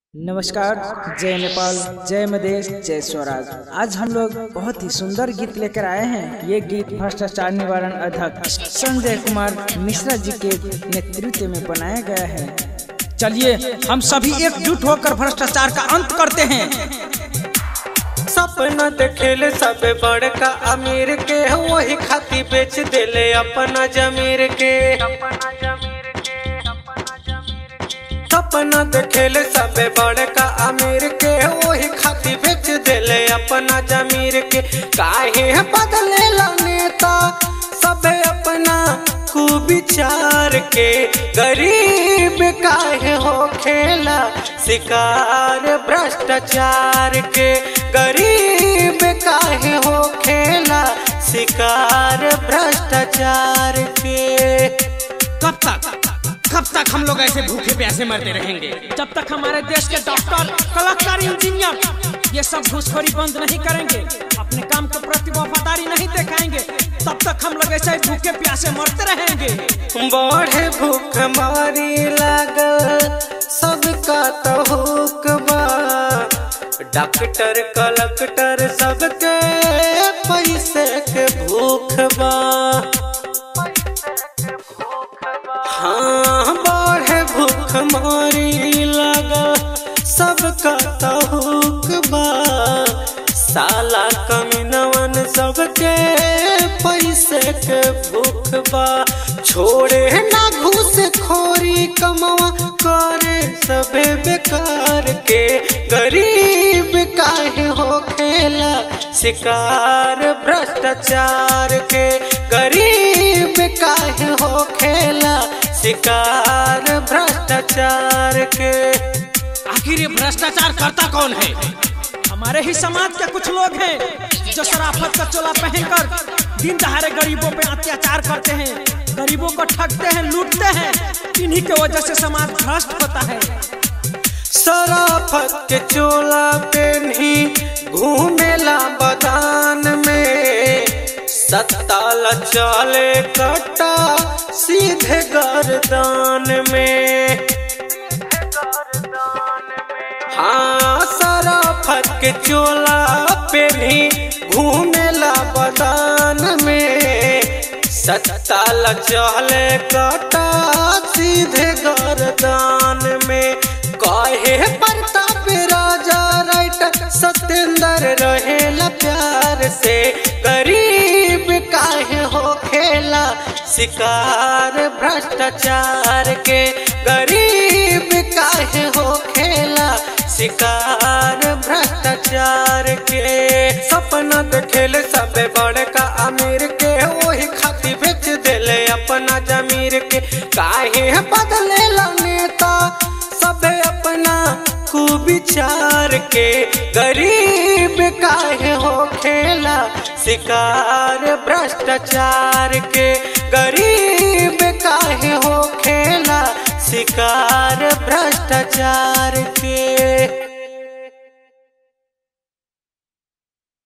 नमस्कार, जय नेपाल, जय मधेश, जय स्वराज। आज हम लोग बहुत ही सुंदर गीत लेकर आए हैं। ये गीत भ्रष्टाचार निवारण अध्यक्ष संजय कुमार मिश्रा जी के नेतृत्व में बनाया गया है। चलिए हम सभी एकजुट होकर भ्रष्टाचार का अंत करते हैं। सपना देखेले सब बड़का अमीर के, वही खाती बेच देले अपना जमीर के। सपना देखेले सब बड़का अमीर के, वही खाती बेच देले अपना जमीर के। काहे बदलेला नेता सब अपना कुविचार के, गरीब काहे हो खेला शिकार भ्रष्टाचार के। गरीब काहे हो खेला शिकार भ्रष्टाचार के। कब तक हम लोग ऐसे भूखे प्यासे मरते रहेंगे? जब तक हमारे देश के डॉक्टर, कलेक्टर, इंजीनियर ये सब घूसखोरी बंद नहीं करेंगे, अपने काम के प्रति वफादारी नहीं दिखाएंगे, तब तक हम लोग ऐसे भूखे प्यासे मरते रहेंगे। बढ़े भूख मारी लागल सबका तो हुक्बा, डॉक्टर कलेक्टर सबके पैसे के भूख बा। हाँ, बढ़े भूख मारी लगा सबका तहुक बा, साला कमीनवन सबके पैसे के भूख बा। छोड़े ना घूस खोरी कमवा करे सबे बेकार के। गरीब काहे हो खेला शिकार भ्रष्टाचार के। गरीब काहे हो खेला शिकार भ्रष्टाचार के। आखिर ये भ्रष्टाचार करता कौन है? हमारे ही समाज के कुछ लोग हैं जो शराफत का चोला पहनकर दिन दहाड़े गरीबों पे अत्याचार करते हैं, गरीबों को ठगते हैं, लूटते हैं। इन्हीं के वजह से समाज भ्रष्ट होता है। शराफत के चोला पहनी घूमेला बदान में, सत्ता चले कटा सीधे गर्दान में। हाँ, शराफत के चोला पहनी घूमेला बदान में, सत्ता चले कटा सीधे गर्दान में। कहे प्रताप राजा राइट सत्येंद्र रहेला प्यार से। गरीब काहे हो खेला शिकार भ्रष्टाचार के। गरीब काहे हो खेला शिकार भ्रष्टाचार के। सपना देखेले सब बड़का अमीर के, वही खाती बेच देले अपना जमीर के। काहे बदलेला नेता सब अपना कुविचार के। गरीब काहे हो खेला शिकार भ्रष्टाचार के। गरीब काहे हो खेला शिकार भ्रष्टाचार के।